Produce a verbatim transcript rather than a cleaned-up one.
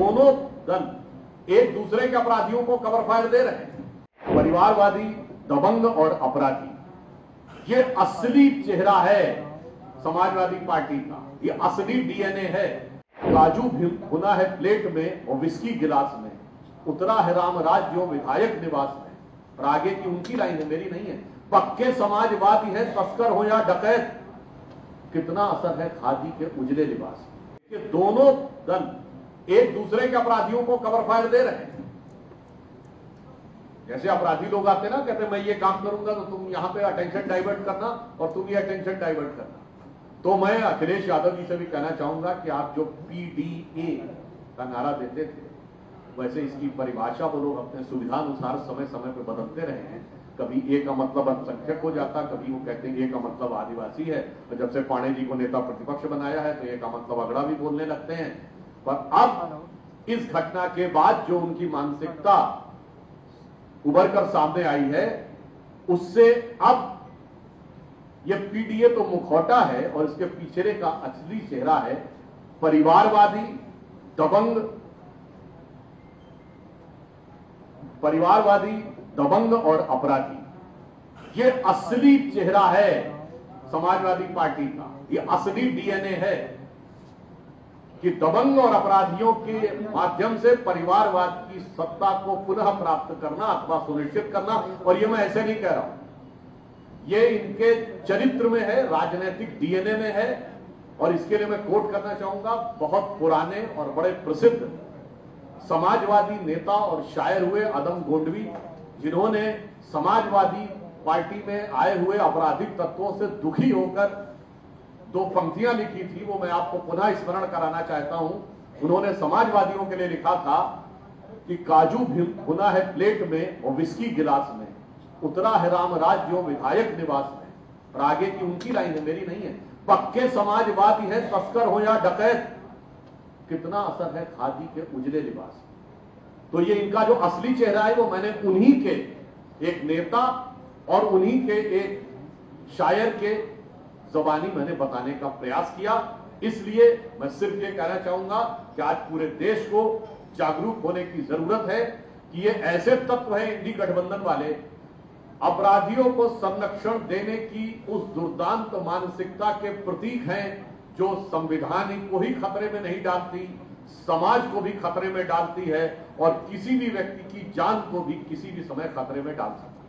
दोनों दल एक दूसरे के अपराधियों को कवर फायर दे रहे हैं। परिवारवादी, दबंग और अपराधी, ये असली चेहरा है समाजवादी पार्टी का, ये असली डीएनए है। काजू भुना है प्लेट में और विस्की गिलास में, उतरा है रामराज जो विधायक निवास में। और आगे की उनकी लाइन है, मेरी नहीं है। पक्के समाजवादी है तस्कर हो या डकैत, कितना असर है खादी के उजले लिबास में। ये दोनों दल एक दूसरे के अपराधियों को कवर फायर दे रहे हैं। जैसे अपराधी लोग आते ना, कहते मैं ये काम करूंगा तो तुम यहां पे अटेंशन डाइवर्ट करना और तुम ये अटेंशन डाइवर्ट करना। तो मैं अखिलेश यादव जी से भी कहना चाहूंगा कि आप जो पीडीए का नारा देते थे, वैसे इसकी परिभाषा वो लोग अपने सुविधानुसार समय समय पर बदलते रहे हैं। कभी ए का मतलब अल्पसंख्यक हो जाता, कभी वो कहते हैं ए का मतलब आदिवासी है। तो जब से पांडे जी को नेता प्रतिपक्ष बनाया है तो ए का मतलब अगड़ा भी बोलने लगते हैं। पर अब इस घटना के बाद जो उनकी मानसिकता उभर कर सामने आई है, उससे अब ये पीडीए तो मुखौटा है और इसके पीछे का असली चेहरा है परिवारवादी, दबंग परिवारवादी दबंग और अपराधी, ये असली चेहरा है समाजवादी पार्टी का, ये असली डीएनए है कि दबंग और अपराधियों के माध्यम से परिवारवाद की सत्ता को पुनः प्राप्त करना अथवा सुनिश्चित करना। और ये मैं ऐसे नहीं कह रहा हूं, ये इनके चरित्र में है, राजनीतिक डीएनए में है। और इसके लिए मैं कोट करना चाहूंगा बहुत पुराने और बड़े प्रसिद्ध समाजवादी नेता और शायर हुए अदम गोंडवी, जिन्होंने समाजवादी पार्टी में आए हुए आपराधिक तत्वों से दुखी होकर दो पंक्तियां लिखी थी, वो मैं आपको पुनः स्मरण कराना चाहता हूं। उन्होंने समाजवादियों के लिए लिखा था कि काजू भुना है प्लेट में और विस्की गिलास में, उतरा है रामराज जो विधायक निवास में। और आगे की उनकी लाइन है, मेरी नहीं है। पक्के समाजवादी है तस्कर हो या डकैत, कितना असर है खादी के उजले लिबास में। तो ये इनका जो असली चेहरा है वो मैंने उन्हीं के एक नेता और उन्हीं के एक शायर के ज़बानी मैंने बताने का प्रयास किया। इसलिए मैं सिर्फ ये कहना चाहूंगा कि आज पूरे देश को जागरूक होने की जरूरत है कि ये ऐसे तत्व हैं इंडी गठबंधन वाले, अपराधियों को संरक्षण देने की उस दुर्दांत मानसिकता के प्रतीक हैं जो संविधान को ही खतरे में नहीं डालती, समाज को भी खतरे में डालती है और किसी भी व्यक्ति की जान को भी किसी भी समय खतरे में डाल सकती है।